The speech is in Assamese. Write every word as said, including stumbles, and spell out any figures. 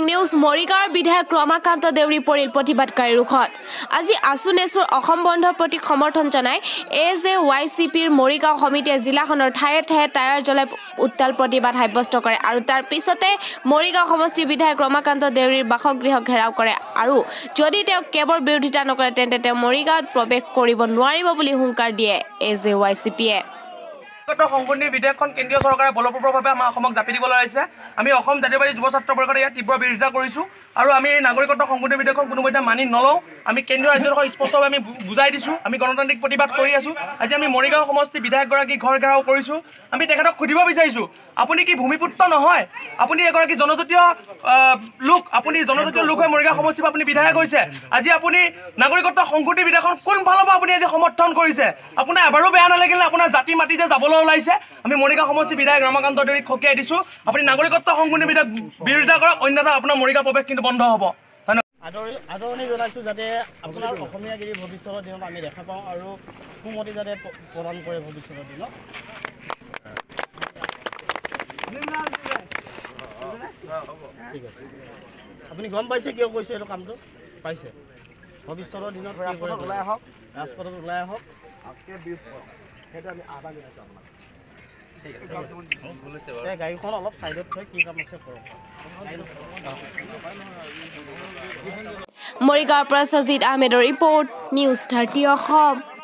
নিউজ মৰিগাঁৱৰ বিধায়ক ৰমাকান্ত দেউৰী পৰিল প্ৰতিবাদকাৰী ৰুখত আজি আছু নেচুৰ অসম বন্ধৰ প্ৰতি সমৰ্থন জনাই এ জে ৱাই চি পিৰ মৰিগাঁও সমিতিয়ে জিলাখনৰ ঠায়ে ঠায়ে টায়াৰ জ্বলাই উত্তাল প্ৰতিবাদ সাব্যস্ত কৰে আৰু তাৰ পিছতে মৰিগাঁও সমষ্টিৰ বিধায়ক ৰমাকান্ত দেউৰীৰ বাসগৃহ ঘেৰাও কৰে আৰু যদি তেওঁ কেৱৰ বিৰোধিতা নকৰে তেন্তে তেওঁ মৰিগাঁৱত প্ৰৱেশ কৰিব নোৱাৰিব বুলি হুংকাৰ দিয়ে এ জে ৱাই চি পিয়ে সংশোধনী বিধেয়কখন কেন্দ্ৰীয় চৰকাৰে বলপূৰ্বকভাৱে আমাৰ অসমক জাপি দিবলৈ আহিছে আমি অসম জাতীয়বাদী যুৱ ছাত্ৰ পৰিষদে ইয়াত তীব্ৰ বিৰোধিতা কৰিছোঁ আৰু আমি এই নাগৰিকত্ব সংশোধনী বিধেয়কখন কোনোমতে মানি নলওঁ আমি কেন্দ্ৰীয় ৰাজ্যসৰকাৰক স্পষ্টভাৱে আমি বুজাই দিছোঁ আমি গণতান্ত্ৰিক প্ৰতিবাদ কৰি আছোঁ আজি আমি মৰিগাঁও সমষ্টি বিধায়কগৰাকী ঘৰ ঘেৰাও কৰিছোঁ আমি তেখেতক সুধিব বিচাৰিছোঁ আপুনি কি ভূমিপুত্ৰ নহয় আপুনি এগৰাকী জনজাতীয় লোক আপুনি জনজাতীয় লোক হৈ মৰিগাঁও সমষ্টিৰ আপুনি বিধায়ক হৈছে আজি আপুনি নাগৰিকত্ব সংশোধনী বিধেয়কখন কোন ফালৰ পৰা আপুনি আজি সমৰ্থন কৰিছে আপোনাৰ এবাৰো বেয়া নালাগিলে আপোনাৰ জাতি মাটি যে যাবলৈ ওলাইছে আমি মৰিগাঁও সমষ্টি বিধায়ক ৰমাকান্ত দেউৰীক খকিয়াই দিছোঁ আপুনি নাগৰিকত্ব সংশোধনী বিধেয়ক বিৰোধিতা কৰক অন্যথা আপোনাৰ মৰিগাঁও প্ৰৱেশ কিন্তু বন্ধ হ'ব আদৰণি জনাইছোঁ যাতে আপোনাৰ অসমীয়াগিৰি ভৱিষ্যতৰ দিনত আমি দেখা পাওঁ আৰু সুমতি যাতে প্ৰদান কৰে ভৱিষ্যতৰ দিনত ঠিক আছে আপুনি গম পাইছে কিয় কৈছে এইটো কামটো পাইছে ভৱিষ্যতৰ দিনত ৰাজপথত ওলাই আহক ৰাজপথত ওলাই আহক সেইটো আমি আহ্বান জনাইছোঁ আপোনাক গাড়ীখন অলপ চাইডত থৈ কি কাম আছে কৰক মৰিগাঁৱৰ পৰা সজিদ আহমেদৰ ৰিপৰ্ট নিউজ থাৰ্টি অসম।